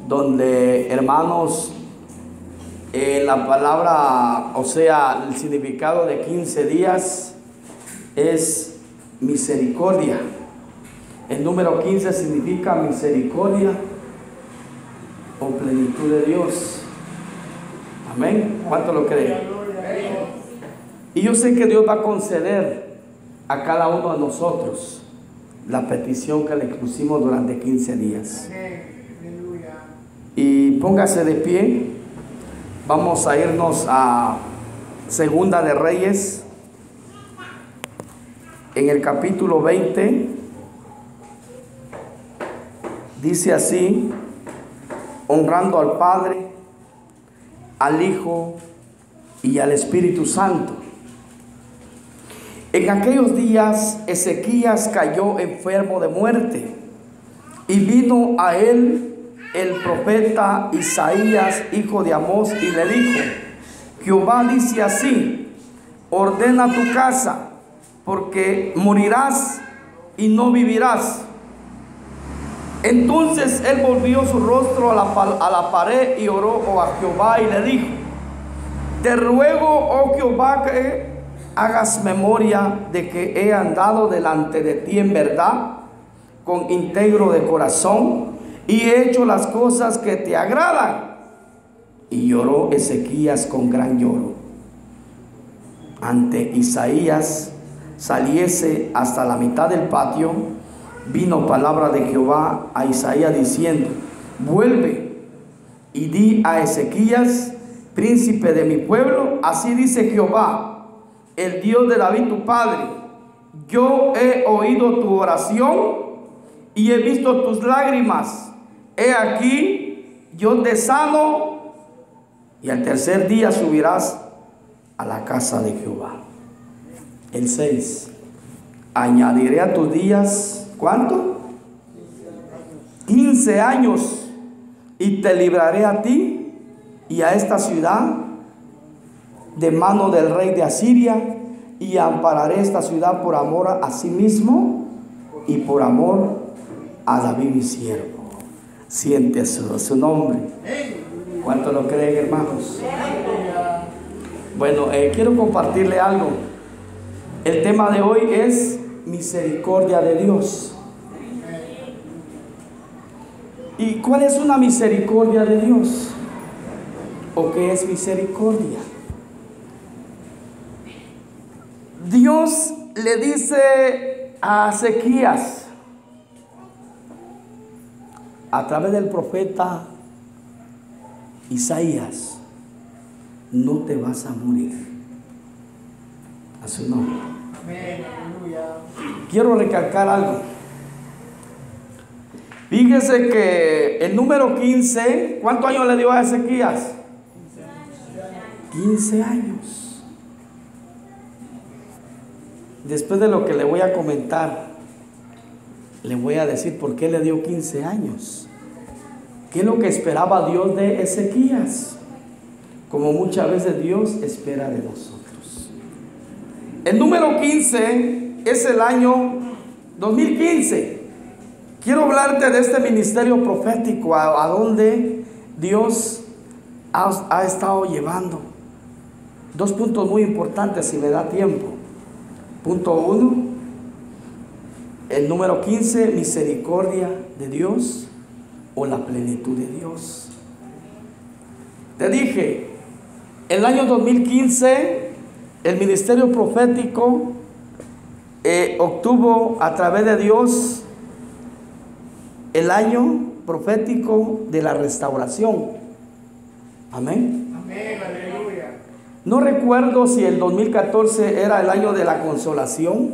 donde, hermanos, la palabra, o sea, el significado de 15 días es misericordia. El número 15 significa misericordia o plenitud de Dios. Amén. ¿Cuánto lo creen? Y yo sé que Dios va a conceder a cada uno de nosotros la petición que le pusimos durante 15 días. Y póngase de pie. Vamos a irnos a Segunda de Reyes, en el capítulo 20. Dice así: honrando al Padre, al Hijo y al Espíritu Santo. En aquellos días Ezequías cayó enfermo de muerte, y vino a él el profeta Isaías, hijo de Amós, y le dijo: Jehová dice así: ordena tu casa, porque morirás y no vivirás. Entonces él volvió su rostro a la pared y oró a Jehová y le dijo: te ruego, oh Jehová, que hagas memoria de que he andado delante de ti en verdad, con íntegro de corazón, y he hecho las cosas que te agradan. Y lloró Ezequías con gran lloro. Ante Isaías saliese hasta la mitad del patio, vino palabra de Jehová a Isaías diciendo: vuelve y di a Ezequías, príncipe de mi pueblo, así dice Jehová, el Dios de David tu padre: yo he oído tu oración y he visto tus lágrimas. He aquí, yo te sano, y al tercer día subirás a la casa de Jehová. El 6. Añadiré a tus días, ¿cuánto? 15 años, y te libraré a ti y a esta ciudad de mano del rey de Asiria, y ampararé esta ciudad por amor a sí mismo y por amor a David mi siervo. Siente su nombre. ¿Cuánto lo creen, hermanos? Bueno, quiero compartirle algo. El tema de hoy es misericordia de Dios. ¿Y cuál es una misericordia de Dios? ¿O qué es misericordia? Dios le dice a Ezequías, a través del profeta Isaías: no te vas a morir. A su nombre. Quiero recalcar algo. Fíjese que el número 15, ¿cuántos años le dio a Ezequías? 15 años. Después de lo que le voy a comentar, le voy a decir por qué le dio 15 años. ¿Qué es lo que esperaba Dios de Ezequías? Como muchas veces Dios espera de nosotros. El número 15 es el año 2015. Quiero hablarte de este ministerio profético, a donde Dios ha estado llevando. Dos puntos muy importantes, si me da tiempo. Punto 1, el número 15, misericordia de Dios o la plenitud de Dios. Te dije, el año 2015, el ministerio profético obtuvo a través de Dios el año profético de la restauración. Amén. Amén, aleluya. No recuerdo si el 2014 era el año de la consolación.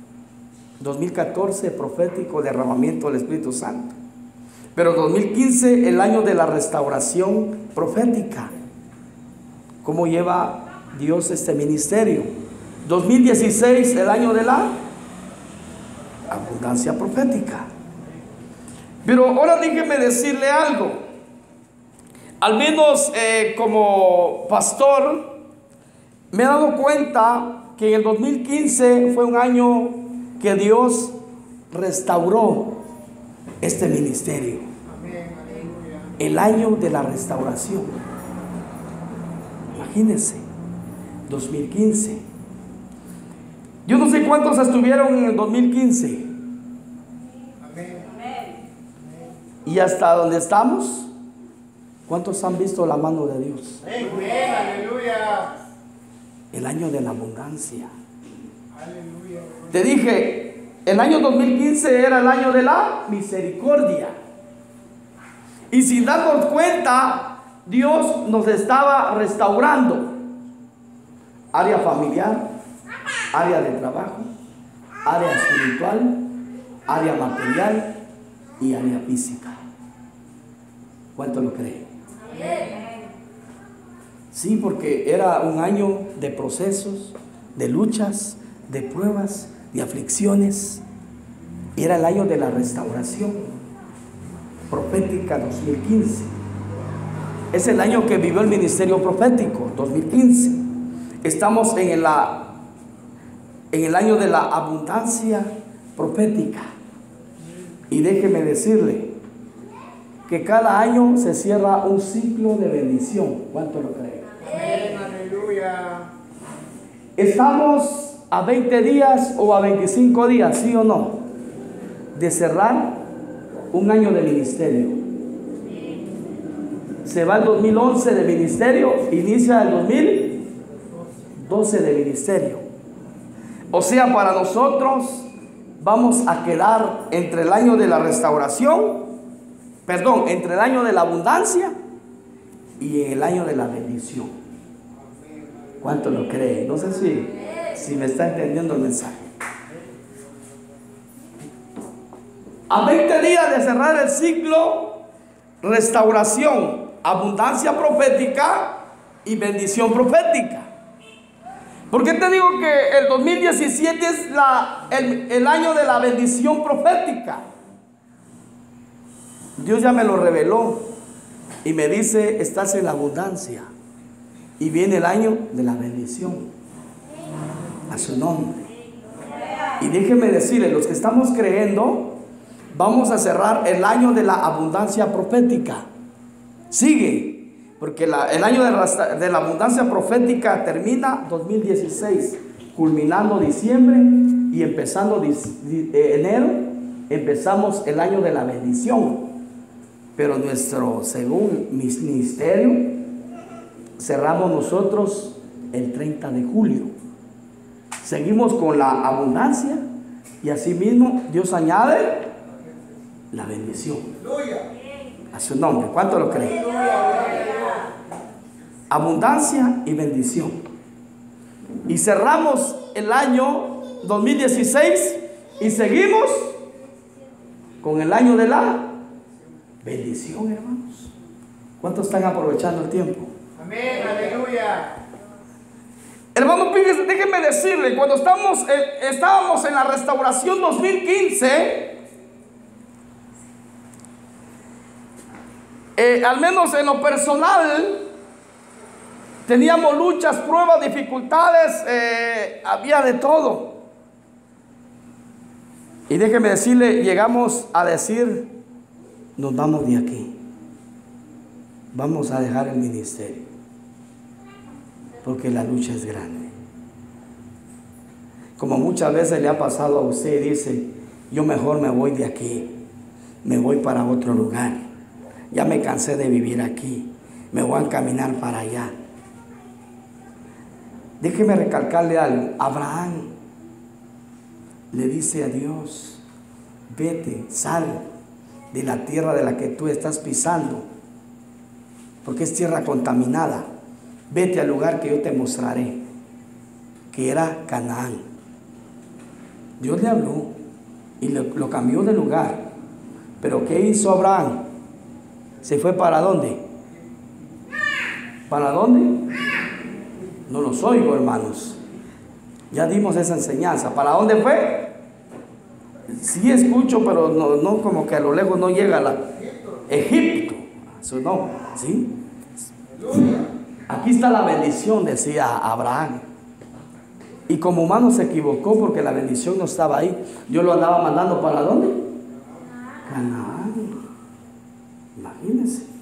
2014 profético, derramamiento del Espíritu Santo. Pero 2015 el año de la restauración profética. ¿Cómo lleva Dios este ministerio? 2016 el año de la abundancia profética. Pero ahora déjeme decirle algo. Al menos como pastor me he dado cuenta que en el 2015 fue un año que Dios restauró este ministerio. el año de la restauración. Imagínense, 2015. Yo no sé cuántos estuvieron en el 2015. Y hasta donde estamos, ¿cuántos han visto la mano de Dios? Aleluya. El año de la abundancia. Aleluya. Te dije, el año 2015 era el año de la misericordia. Y sin darnos cuenta, Dios nos estaba restaurando. Área familiar, área de trabajo, área espiritual, área material y área física. ¿Cuánto lo creen? Sí, porque era un año de procesos, de luchas, de pruebas, de aflicciones. Era el año de la restauración profética 2015. Es el año que vivió el ministerio profético, 2015. Estamos en el año de la abundancia profética. Y déjeme decirle que cada año se cierra un ciclo de bendición. ¿Cuánto lo creen? Aleluya. Estamos a 20 días o a 25 días, ¿sí o no?, de cerrar un año de ministerio. Se va el 2011 de ministerio, inicia el 2012 de ministerio. O sea, para nosotros vamos a quedar entre el año de la restauración, entre el año de la abundancia y el año de la bendición. ¿Cuánto lo creen? No sé si me está entendiendo el mensaje. A 20 días de cerrar el ciclo, restauración, abundancia profética y bendición profética. ¿Por qué te digo que el 2017 es el año de la bendición profética? Dios ya me lo reveló y me dice: estás en la abundancia y viene el año de la bendición. A su nombre. Y déjenme decirles, los que estamos creyendo, vamos a cerrar el año de la abundancia profética. Sigue, porque el año de la abundancia profética termina 2016, culminando diciembre y empezando enero, empezamos el año de la bendición. Pero según mi ministerio, cerramos nosotros el 30 de julio. Seguimos con la abundancia y asimismo Dios añade la bendición. A su nombre. ¿Cuánto lo creen? Abundancia y bendición. Y cerramos el año 2016 y seguimos con el año de la bendición, hermanos. ¿Cuántos están aprovechando el tiempo? Amén, aleluya. Hermano, déjenme decirle, cuando estábamos en la restauración 2015, al menos en lo personal, teníamos luchas, pruebas, dificultades, había de todo. Y déjeme decirle, llegamos a decir: nos vamos de aquí, vamos a dejar el ministerio, porque la lucha es grande. Como muchas veces le ha pasado a usted, dice: yo mejor me voy de aquí, me voy para otro lugar, ya me cansé de vivir aquí, me voy a encaminar para allá. Déjeme recalcarle algo. Abraham le dice a Dios: vete, sal de la tierra de la que tú estás pisando, porque es tierra contaminada. Vete al lugar que yo te mostraré, que era Canaán. Dios le habló y lo cambió de lugar. Pero ¿qué hizo Abraham? ¿Se fue para dónde? ¿Para dónde? No los oigo, hermanos. Ya dimos esa enseñanza. ¿Para dónde fue? Sí escucho, pero no como que a lo lejos no llega a Egipto. Eso no, ¿sí? Aquí está la bendición, decía Abraham. Y como humano se equivocó porque la bendición no estaba ahí. Dios lo andaba mandando ¿para dónde? Canaán. Imagínense.